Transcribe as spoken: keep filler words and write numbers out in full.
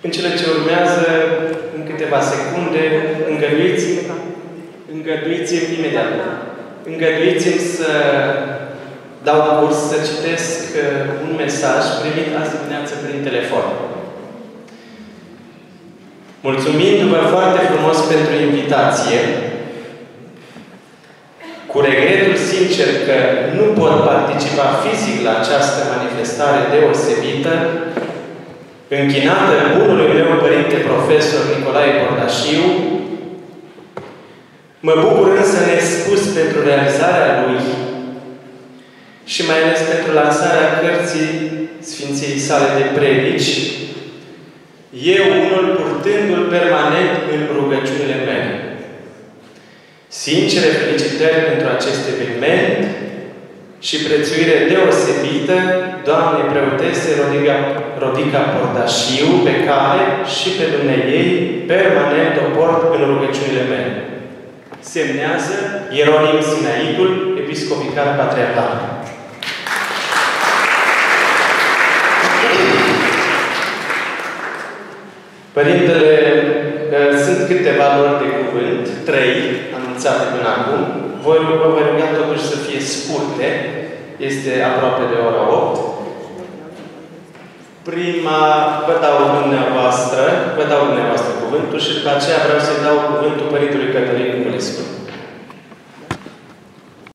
În cele ce urmează, în câteva secunde, îngăduiți-mi, îngăduiți-mi imediat, îngăduiți-mi să dau curs, să citesc un mesaj primit azi dimineață prin telefon. Mulțumindu-vă foarte frumos pentru invitație, cu regretul sincer că nu pot participa fizic la această manifestare deosebită, închinată bunului meu părinte profesor Nicolae Bordașiu, mă bucur însă nespus pentru realizarea lui și mai ales pentru lansarea cărții Sfinției sale de predici, eu unul purtându-l permanent în rugăciunile mele. Sincere felicitări pentru acest eveniment și prețuire deosebită Doamnei preotese Rodica, Rodica Bordașiu, pe care și pe dumneiei permanent o port în rugăciunile mele. Semnează Ieronim Sinaitul, episcop vicar patriarcal. Părintele, sunt câteva lor de cuvânt, trei, anunțate până acum. Voi vă voi ruga totuși să fie scurte. Este aproape de ora opt. Prima, vă dau dumneavoastră, vă dau dumneavoastră cuvântul și după aceea vreau să-i dau cuvântul Părintelui Cătălin Niculescu.